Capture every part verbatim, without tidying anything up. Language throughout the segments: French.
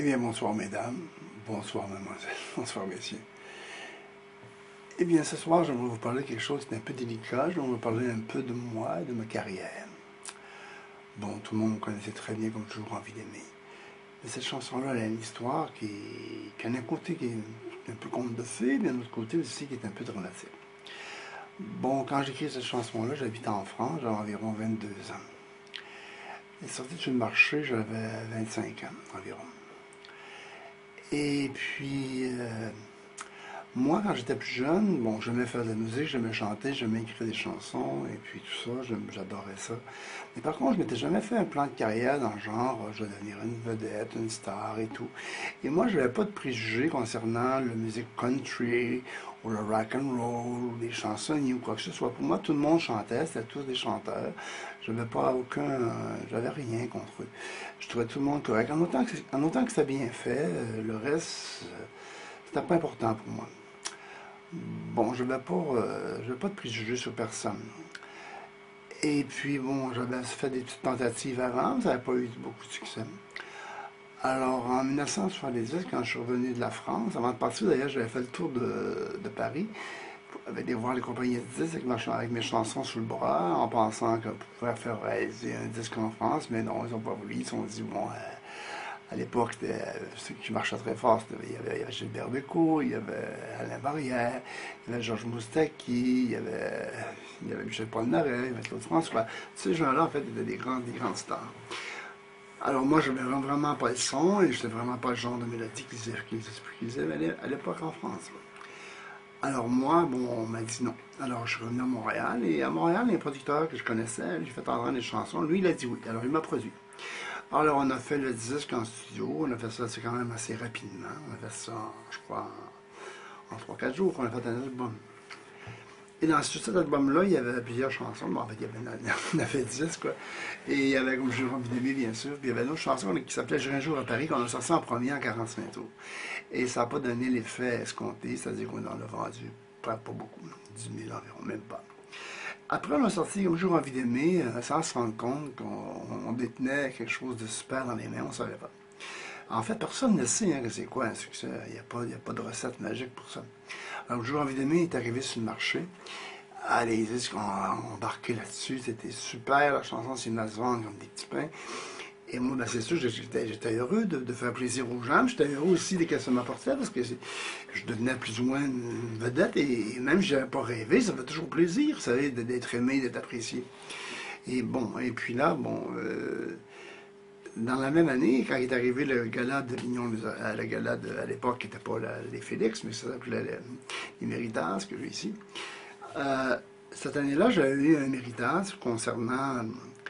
Eh bien, bonsoir mesdames, bonsoir mademoiselle, bonsoir messieurs. Eh bien, ce soir, j'aimerais vous parler de quelque chose qui est un peu délicat. J'aimerais vous parler un peu de moi et de ma carrière. Bon, tout le monde me connaissait très bien comme toujours envie d'aimer. Mais cette chanson-là, elle a une histoire qui, qui a un côté qui est un peu conte de fées, mais d'un autre côté aussi qui est un peu dramatique. Bon, quand j'ai écrit cette chanson-là, j'habitais en France, j'avais environ vingt-deux ans. Elle est sortie sur le marché, j'avais vingt-cinq ans environ. Et puis, euh, moi, quand j'étais plus jeune, bon, j'aimais faire de la musique, j'aimais chanter, j'aimais écrire des chansons, et puis tout ça, j'adorais ça. Mais par contre, je m'étais jamais fait un plan de carrière dans le genre, je vais devenir une vedette, une star et tout. Et moi, je n'avais pas de préjugés concernant la musique country, ou le rock and roll, ou les chansonniers, ou quoi que ce soit. Pour moi, tout le monde chantait, c'était tous des chanteurs. Je n'avais pas aucun, euh, j'avais rien contre eux. Je trouvais tout le monde correct. En autant que, en autant que c'était bien fait, euh, le reste, euh, c'était pas important pour moi. Bon, je n'avais pas, euh, j'avais pas de préjugés sur personne. Et puis, bon, j'avais fait des petites tentatives avant, ça n'avait pas eu beaucoup de succès. Alors, en mille neuf cent soixante-dix, quand je suis revenu de la France, avant de partir, d'ailleurs, j'avais fait le tour de, de Paris, avec voir les compagnies de disques avec, ma, avec mes chansons sous le bras, en pensant qu'on pouvait faire réaliser un disque en France, mais non, ils n'ont pas voulu, ils se sont dit, bon, euh, à l'époque, ceux qui marchaient très fort, il y avait, il y avait Gilbert Bécaud, il y avait Alain Barrière, il y avait Georges Moustaki, il y avait, il y avait Michel Polnareff, il y avait Claude François. Ces gens-là, en fait, étaient des grandes, des grandes stars. Alors moi, je n'avais vraiment pas le son, et je n'étais vraiment pas le genre de mélodie qu'ils avaient à l'époque en France. Alors moi, bon, on m'a dit non. Alors je suis revenu à Montréal, et à Montréal, il y a un producteur que je connaissais, j'ai fait entendre des chansons, lui, il a dit oui. Alors il m'a produit. Alors on a fait le disque en studio, on a fait ça c'est quand même assez rapidement. On a fait ça, je crois, en trois quatre jours, on a fait un album. Et dans cet album-là, il y avait plusieurs chansons. Bon, en fait, il y avait, on a fait dix, quoi. Et il y avait comme J'ai envie d'aimer, bien sûr. Puis il y avait une autre chanson qui s'appelait J'ai un jour à Paris, qu'on a sorti en premier en quarante-cinq tours. Et ça n'a pas donné l'effet escompté, c'est-à-dire qu'on en a vendu pas, pas beaucoup, dix mille environ, même pas. Après, on a sorti Comme jour envie d'aimer, sans se rendre compte qu'on détenait quelque chose de super dans les mains, on ne savait pas. En fait, personne ne sait hein, que c'est quoi un succès. Il n'y a, a pas de recette magique pour ça. Alors, Jour envie d'aimer est arrivé sur le marché. Ah, les disques ont embarqué là-dessus. C'était super. La chanson s'est mise à se vendre comme des petits pains. Et moi, ben, c'est sûr, j'étais heureux de, de faire plaisir aux gens. J'étais heureux aussi des qu'elles m'apportaient parce que je devenais plus ou moins une vedette. Et, et même si je n'avais pas rêvé, ça fait toujours plaisir, vous savez, d'être aimé, d'être apprécié. Et bon, et puis là, bon... Euh, dans la même année, quand est arrivé le gala de l'Union, le gala de, à l'époque qui n'était pas la, les Félix, mais ça s'appelait les, les Méritas, que j'ai ici. Euh, cette année-là, j'avais eu un Méritas concernant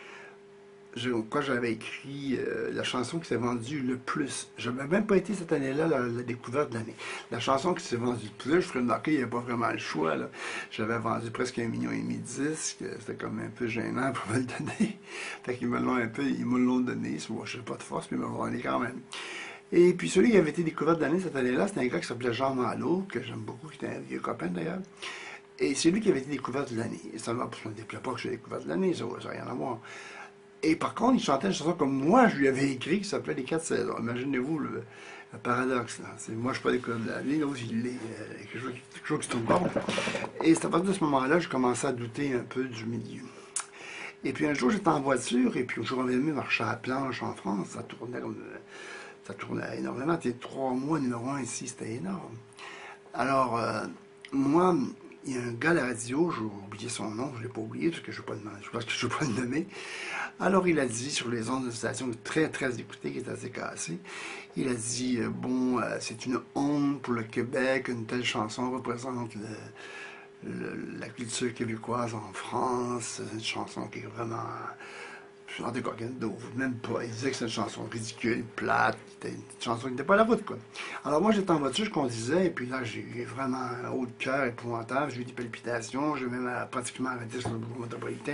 je, quoi j'avais écrit euh, la chanson qui s'est vendue le plus. Je n'avais même pas été cette année-là la, la découverte de l'année. La chanson qui s'est vendue le plus, je ferais remarquer, il n'y avait pas vraiment le choix. J'avais vendu presque un million et demi de disques. C'était comme un peu gênant pour me le donner. Fait qu'ils me l'ont un peu, ils me l'ont donné. Moi, je n'ai pas de force, mais ils me l'ont donné quand même. Et puis celui qui avait été découvert de l'année cette année-là, c'était un gars qui s'appelait Jean Malo, que j'aime beaucoup, qui était un vieux copain d'ailleurs. Et c'est lui qui avait été découvert de l'année. Et ça ne me déplaît pas que je l'ai découvert de l'année, ça n'a rien à voir. Et par contre, il chantait une chanson comme moi, je lui avais écrit, qui s'appelait Les Quatre Saisons. Imaginez-vous le, le paradoxe. Moi, je ne suis pas découvert de l'année, l'autre, il est euh, quelque, chose, quelque chose qui se tombe. Et c'est à partir de ce moment-là, je commençais à douter un peu du milieu. Et puis un jour, j'étais en voiture, et puis un jour, on avait mis marcher à la planche en France. Ça tournait comme... Ça tournait énormément. C'était trois mois numéro un ici, c'était énorme. Alors, euh, moi... Il y a un gars à la radio, j'ai oublié son nom, je ne l'ai pas oublié parce que je ne veux pas le nommer. Alors il a dit sur les ondes de station très très écoutée, qui est assez cassée, il a dit euh, bon, euh, c'est une honte pour le Québec, une telle chanson représente le, le, la culture québécoise en France, c'est une chanson qui est vraiment... En tout cas, même pas. Il disait que c'est une chanson ridicule, plate, c'était une chanson qui n'était pas à la route, quoi. Alors moi, j'étais en voiture, je conduisais, et puis là, j'ai eu vraiment un haut de cœur épouvantable, j'ai eu des palpitations, j'ai même pratiquement arrêté sur le boulevard métropolitain.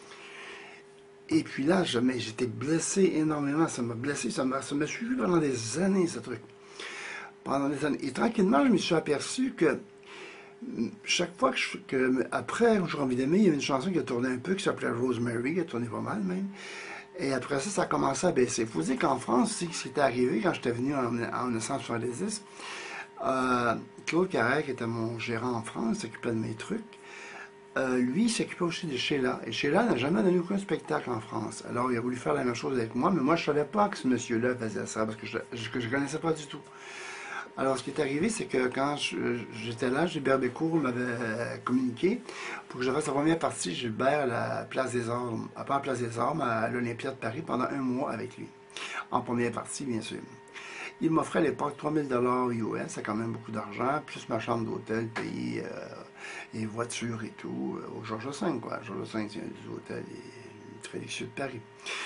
Et puis là, j'étais blessé énormément, ça m'a blessé, ça m'a suivi pendant des années, ce truc. Pendant des années. Et tranquillement, je me suis aperçu que chaque fois que, je, que après J'ai envie d'aimer, il y avait une chanson qui a tourné un peu, qui s'appelait Rosemary, qui a tourné pas mal même. Et après ça, ça a commencé à baisser. Il faut dire qu'en France, aussi, ce qui était arrivé quand j'étais venu en, en mille neuf cent soixante-dix, euh, Claude Carrère, qui était mon gérant en France, s'occupait de mes trucs. Euh, lui, il s'occupait aussi de Sheila. Et Sheila n'a jamais donné aucun spectacle en France. Alors, il a voulu faire la même chose avec moi, mais moi, je ne savais pas que ce monsieur-là faisait ça, parce que je ne connaissais pas du tout. Alors, ce qui est arrivé, c'est que quand j'étais là, Gilbert Bécourt m'avait communiqué pour que je fasse la première partie, Gilbert, à la Place des Arts, à pas à la Place des Arts, mais à l'Olympia de Paris, pendant un mois avec lui. En première partie, bien sûr. Il m'offrait à l'époque trois mille dollars U S, c'est quand même beaucoup d'argent, plus ma chambre d'hôtel payée, euh, et voiture et tout, euh, au Georges V, quoi. Georges V, c'est un des hôtels très luxueux de Paris.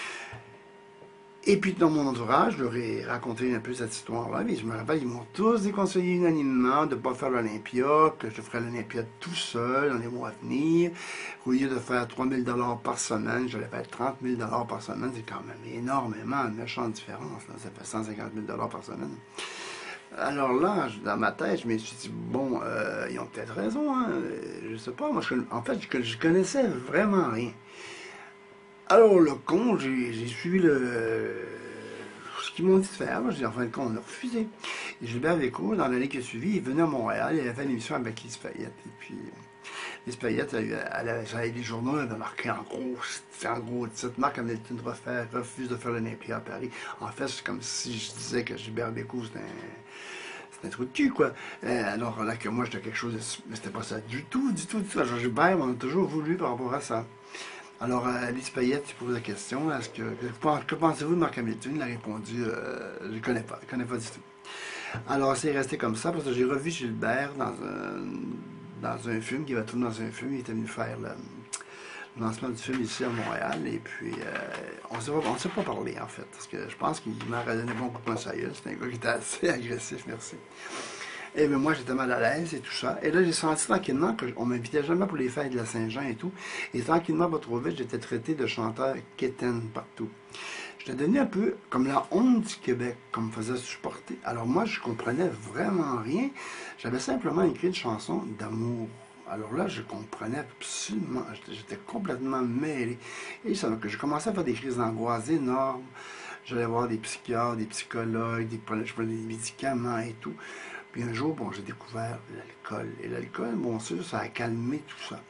Et puis, dans mon entourage, je leur ai raconté un peu cette histoire-là. Mais je me rappelle, ils m'ont tous déconseillé unanimement de ne pas faire l'Olympia, que je ferais l'Olympia tout seul dans les mois à venir. Au lieu de faire trois mille dollars par semaine, j'allais faire trente mille dollars par semaine. C'est quand même énormément, une méchante différence. Là. Ça fait cent cinquante mille dollars par semaine. Alors là, dans ma tête, je me suis dit, bon, euh, ils ont peut-être raison. Hein. Je sais pas, moi, je, en fait, je, je connaissais vraiment rien. Alors, le con, j'ai suivi le, ce qu'ils m'ont dit de faire. J'ai dit, en fin de compte, on a refusé. Et Gilbert Bécaud, dans l'année qui a suivi, il venait à Montréal, il avait fait une émission avec Lise Payette. Et puis, Lise Payette, elle, elle avait, j'avais les journaux, elle avait marqué en gros, en gros titre, Marc Hamilton refuse de faire l'Olympia à Paris. En fait, c'est comme si je disais que Gilbert Bécaud, c'était un... C'est un trou de cul, quoi. Euh, alors là, que moi, j'étais quelque chose de... Mais c'était pas ça du tout, du tout, du tout. Alors, Gilbert, on a toujours voulu par rapport à ça. Alors, euh, Lise Payette, tu poses la question, est-ce que, que, que pensez-vous de Marc Hamilton? Il a répondu, euh, je ne connais pas, je ne connais pas du tout. Alors, c'est resté comme ça, parce que j'ai revu Gilbert dans un, dans un film, qui va tourner dans un film, il était venu faire le, le lancement du film ici à Montréal, et puis, euh, on ne s'est pas parlé, en fait, parce que je pense qu'il m'a redonné bon coup de poing sur la gueule. C'est un gars qui était assez agressif, merci. Et bien moi, j'étais mal à l'aise et tout ça. Et là, j'ai senti tranquillement qu'on ne m'invitait jamais pour les fêtes de la Saint-Jean et tout. Et tranquillement, pas trop vite, j'étais traité de chanteur quétaine partout. J'étais devenu un peu comme la honte du Québec, qu'on me faisait supporter. Alors moi, je comprenais vraiment rien. J'avais simplement écrit une chanson d'amour. Alors là, je comprenais absolument, j'étais complètement mêlé. Et ça que je commençais à faire des crises d'angoisse énormes. J'allais voir des psychiatres, des psychologues, des, je prenais des médicaments et tout. Puis un jour, bon, j'ai découvert l'alcool. Et l'alcool, bon sûr, ça a calmé tout ça.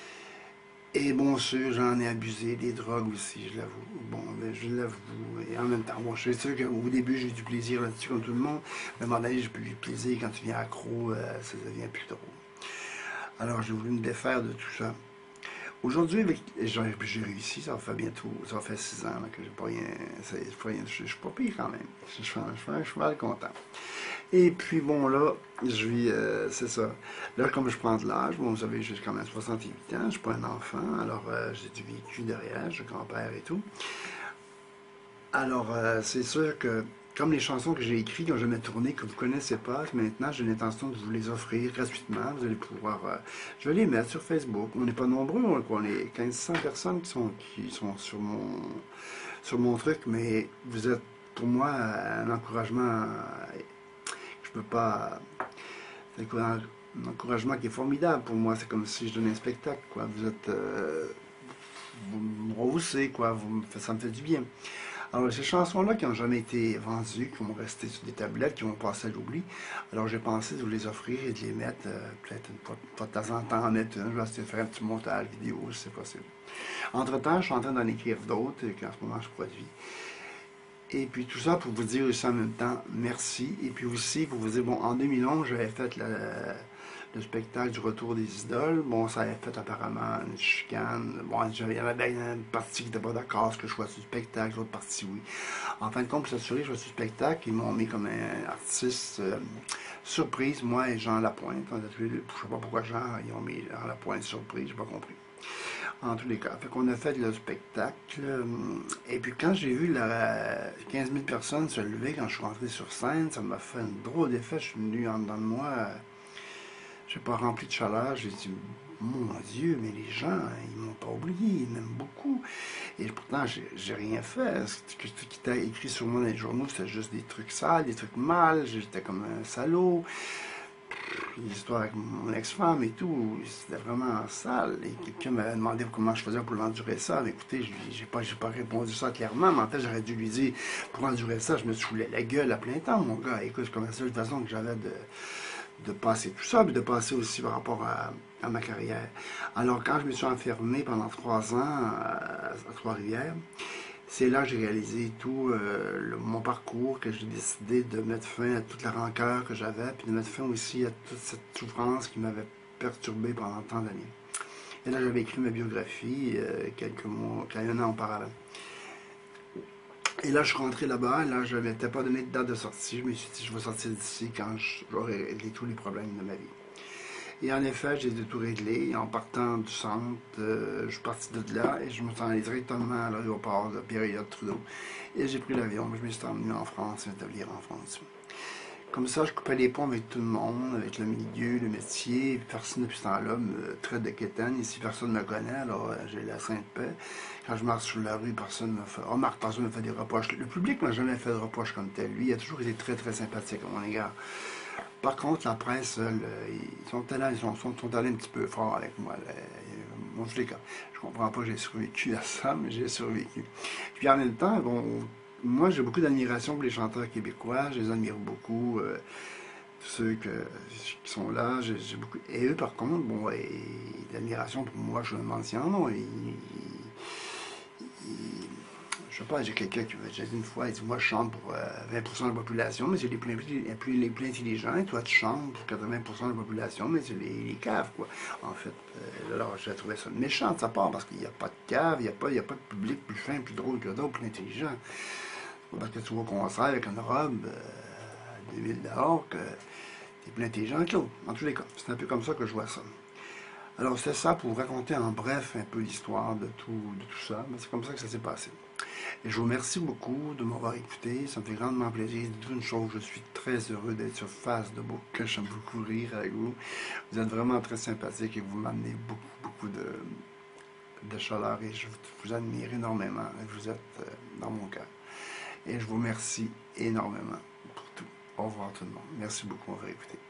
Et bon sûr, j'en ai abusé, des drogues aussi, je l'avoue. Bon, ben, je l'avoue. Et en même temps, bon, je suis sûr qu'au début, j'ai eu du plaisir là-dessus comme tout le monde. Mais à un moment donné, j'ai plus du plaisir. Quand tu viens accro, euh, ça devient plus drôle. Alors, j'ai voulu me défaire de tout ça. Aujourd'hui, j'ai réussi, ça fait bientôt, ça fait six ans là, que j'ai pas rien, ça, pas rien, je, je suis pas pire quand même, je, je, je, je suis mal content. Et puis bon là, je vis, euh, c'est ça, là comme je prends de l'âge, bon vous savez, j'ai quand même soixante-huit ans, je suis pas un enfant, alors euh, j'ai du vécu derrière, je suis grand-père et tout. Alors euh, c'est sûr que comme les chansons que j'ai écrites, qui n'ont jamais tourné, que vous ne connaissez pas, maintenant j'ai l'intention de vous les offrir gratuitement. Vous allez pouvoir. Euh, je vais les mettre sur Facebook. On n'est pas nombreux, on, on est quinze cents personnes qui sont, qui sont sur, mon, sur mon truc, mais vous êtes pour moi un encouragement. Euh, je peux pas. C'est un, un encouragement qui est formidable pour moi. C'est comme si je donnais un spectacle, quoi. Vous êtes. Euh, vous me rehaussez, quoi. Vous, ça me fait du bien. Alors, ces chansons-là qui n'ont jamais été vendues, qui vont rester sur des tablettes, qui vont passer à l'oubli, alors j'ai pensé de vous les offrir et de les mettre, euh, peut-être une fois, fois de temps en temps, en mettre une. Je vais essayer de faire un petit montage vidéo, si c'est possible. Entre-temps, je suis en train d'en écrire d'autres, qu'en ce moment je produis. Et puis tout ça pour vous dire aussi en même temps merci. Et puis aussi pour vous dire, bon, en deux mille onze, j'avais fait le, le spectacle du Retour des Idoles. Bon, ça avait fait apparemment une chicane. Bon, il y avait bien une partie qui n'était pas d'accord ce que je choisis du spectacle, l'autre partie oui. En fin de compte, pour s'assurer que je choisis du spectacle, ils m'ont mis comme un artiste euh, surprise, moi et Jean Lapointe. Je ne sais pas pourquoi Jean, ils ont mis Jean Lapointe surprise, j'ai pas compris. En tous les cas. Fait qu'on a fait le spectacle. Et puis quand j'ai vu la quinze mille personnes se lever quand je suis rentré sur scène, ça m'a fait un drôle d'effet. Je suis venu en dedans de moi, je sais pas, rempli de chaleur. J'ai dit, mon Dieu, mais les gens, ils m'ont pas oublié, ils m'aiment beaucoup. Et pourtant, j'ai rien fait. Ce qui était écrit sur moi dans les journaux, c'était juste des trucs sales, des trucs mal. J'étais comme un salaud. l'histoire avec mon ex-femme et tout, c'était vraiment sale. Et quelqu'un m'avait demandé comment je faisais pour endurer ça. Mais écoutez, je j'ai pas, j'ai pas répondu ça clairement, mais en fait, j'aurais dû lui dire, pour endurer ça, je me saoulais la gueule à plein temps, mon gars. Écoute, c'est comme ça, de toute façon, que j'avais de, de passer tout ça, puis de passer aussi par rapport à, à ma carrière. Alors, quand je me suis enfermé pendant trois ans à, à Trois-Rivières, c'est là que j'ai réalisé tout euh, le- mon parcours, que j'ai décidé de mettre fin à toute la rancœur que j'avais, puis de mettre fin aussi à toute cette souffrance qui m'avait perturbé pendant tant d'années. Et là, j'avais écrit ma biographie euh, quelques mois, un an auparavant. Et là, je suis rentré là-bas, et là, je ne m'étais pas donné de date de sortie. Je me suis dit, je vais sortir d'ici quand j'aurai réglé tous les problèmes de ma vie. Et en effet, j'ai tout réglé. En partant du centre, euh, je suis parti de là et je me suis allé directement à l'aéroport de Pierre-Elliott-Trudeau. Et j'ai pris l'avion. Je me suis emmené en France, m'établir en France. Comme ça, je coupais les ponts avec tout le monde, avec le milieu, le métier. Personne depuis ce temps-là me traite de quétaine. Ici, personne ne me connaît, alors euh, j'ai la sainte paix. Quand je marche sur la rue, personne ne me fait... Remarque, personne ne me fait des reproches. Le public ne m'a jamais fait de reproches comme tel. Lui, il a toujours été très, très sympathique à mon égard. Par contre, la presse, là, ils, sont allés, ils, sont, sont, sont allés un petit peu fort avec moi. Là. Bon, je, les, je comprends pas que j'ai survécu à ça, mais j'ai survécu. Puis en même temps, bon, moi j'ai beaucoup d'admiration pour les chanteurs québécois, je les admire beaucoup. Euh, tous ceux que, qui sont là, j'ai beaucoup. Et eux, par contre, bon, l'admiration pour moi, je me demande si en ont. Ils, ils, je sais pas, j'ai quelqu'un qui m'a dit une fois, il dit, moi je chante pour euh, vingt pour cent de la population, mais c'est les plus, les, plus, les plus intelligents, et toi tu chantes pour quatre-vingts pour cent de la population, mais c'est les, les caves, quoi. En fait, euh, alors j'ai trouvé ça méchant de sa part, parce qu'il n'y a pas de cave, il n'y a, pas, il y a pas de public plus fin, plus drôle que d'autres, plus intelligent. Parce que tu vas au concert avec une robe euh, à deux mille dollars, que t'es plus intelligent que l'autre. En tous les cas, c'est un peu comme ça que je vois ça. Alors c'est ça pour vous raconter en bref un peu l'histoire de tout, de tout ça, mais c'est comme ça que ça s'est passé. Et je vous remercie beaucoup de m'avoir écouté. Ça me fait grandement plaisir. D'une chose, je suis très heureux d'être sur Facebook. J'aime beaucoup rire avec vous. Vous êtes vraiment très sympathique et vous m'amenez beaucoup, beaucoup de, de chaleur et je vous admire énormément. Vous êtes euh, dans mon cœur. Et je vous remercie énormément pour tout. Au revoir tout le monde. Merci beaucoup. On va écouter.